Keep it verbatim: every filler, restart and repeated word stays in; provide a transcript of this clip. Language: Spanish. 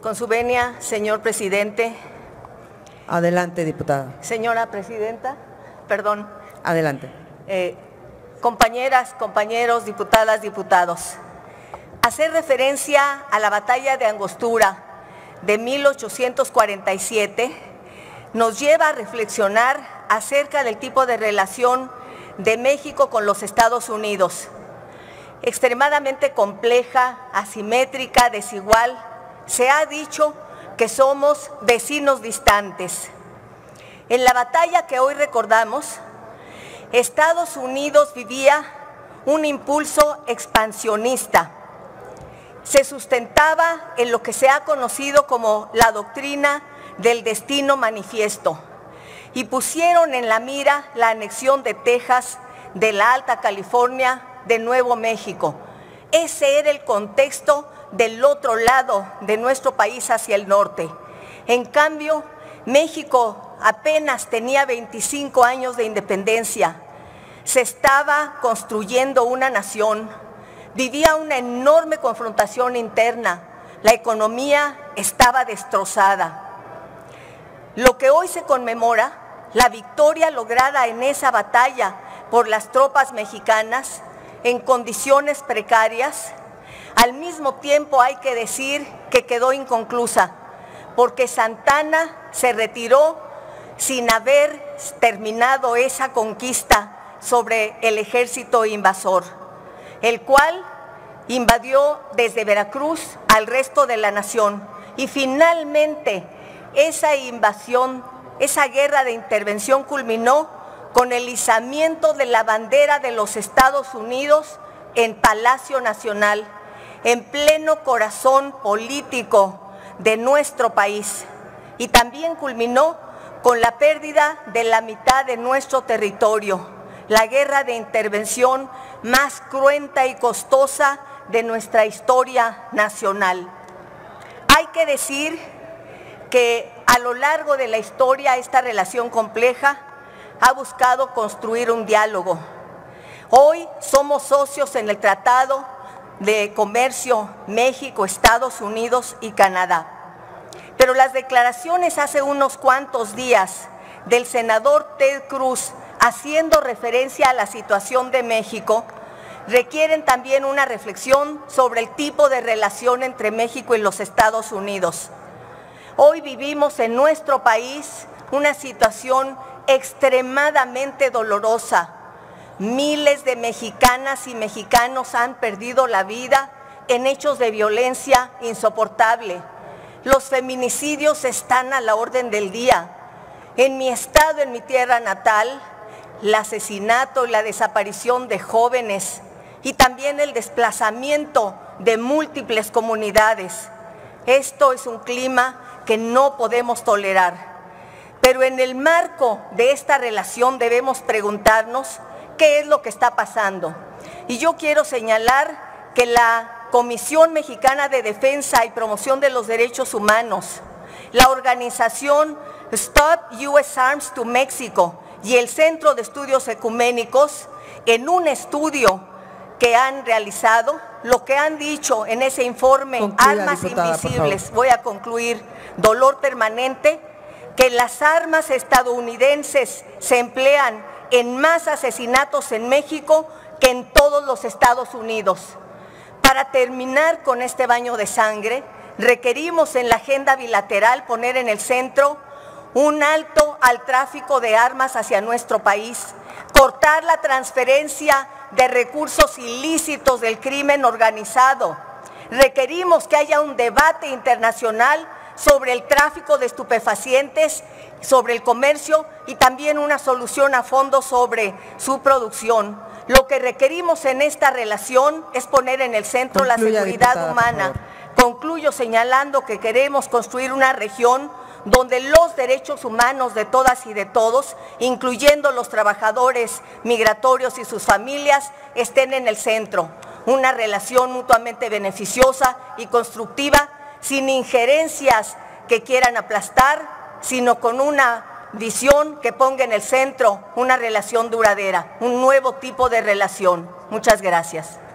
Con su venia, señor presidente. Adelante, diputada. Señora presidenta, perdón. Adelante. Eh, compañeras, compañeros, diputadas, diputados. Hacer referencia a la batalla de Angostura de mil ochocientos cuarenta y siete nos lleva a reflexionar acerca del tipo de relación de México con los Estados Unidos. Extremadamente compleja, asimétrica, desigual. Se ha dicho que somos vecinos distantes. En la batalla que hoy recordamos, Estados Unidos vivía un impulso expansionista. Se sustentaba en lo que se ha conocido como la doctrina del destino manifiesto y pusieron en la mira la anexión de Texas, de la Alta California, de Nuevo México. Ese era el contexto del otro lado de nuestro país hacia el norte. En cambio, México apenas tenía veinticinco años de independencia. Se estaba construyendo una nación. Vivía una enorme confrontación interna. La economía estaba destrozada. Lo que hoy se conmemora, la victoria lograda en esa batalla por las tropas mexicanas en condiciones precarias, al mismo tiempo hay que decir que quedó inconclusa, porque Santa Anna se retiró sin haber terminado esa conquista sobre el ejército invasor, el cual invadió desde Veracruz al resto de la nación. Y finalmente esa invasión, esa guerra de intervención culminó con el izamiento de la bandera de los Estados Unidos en Palacio Nacional, en pleno corazón político de nuestro país. Y también culminó con la pérdida de la mitad de nuestro territorio, la guerra de intervención más cruenta y costosa de nuestra historia nacional. Hay que decir que a lo largo de la historia esta relación compleja ha buscado construir un diálogo. Hoy somos socios en el Tratado de Comercio México, Estados Unidos y Canadá. Pero las declaraciones hace unos cuantos días del senador Ted Cruz haciendo referencia a la situación de México requieren también una reflexión sobre el tipo de relación entre México y los Estados Unidos. Hoy vivimos en nuestro país una situación extremadamente dolorosa. Miles de mexicanas y mexicanos han perdido la vida en hechos de violencia insoportable. Los feminicidios están a la orden del día. En mi estado, en mi tierra natal, el asesinato y la desaparición de jóvenes y también el desplazamiento de múltiples comunidades. Esto es un clima que no podemos tolerar. Pero en el marco de esta relación debemos preguntarnos qué es lo que está pasando. Y yo quiero señalar que la Comisión Mexicana de Defensa y Promoción de los Derechos Humanos, la organización Stop U S Arms to Mexico y el Centro de Estudios Ecuménicos, en un estudio que han realizado, lo que han dicho en ese informe, Concluya, Armas diputada, Invisibles, voy a concluir, dolor permanente, que las armas estadounidenses se emplean en más asesinatos en México que en todos los Estados Unidos. Para terminar con este baño de sangre, requerimos en la agenda bilateral poner en el centro un alto al tráfico de armas hacia nuestro país, cortar la transferencia de recursos ilícitos del crimen organizado. Requerimos que haya un debate internacional sobre el tráfico de estupefacientes, sobre el comercio y también una solución a fondo sobre su producción. Lo que requerimos en esta relación es poner en el centro Concluya, la seguridad diputada, humana. Concluyo señalando que queremos construir una región donde los derechos humanos de todas y de todos, incluyendo los trabajadores migratorios y sus familias, estén en el centro. Una relación mutuamente beneficiosa y constructiva, sin injerencias que quieran aplastar, sino con una visión que ponga en el centro una relación duradera, un nuevo tipo de relación. Muchas gracias.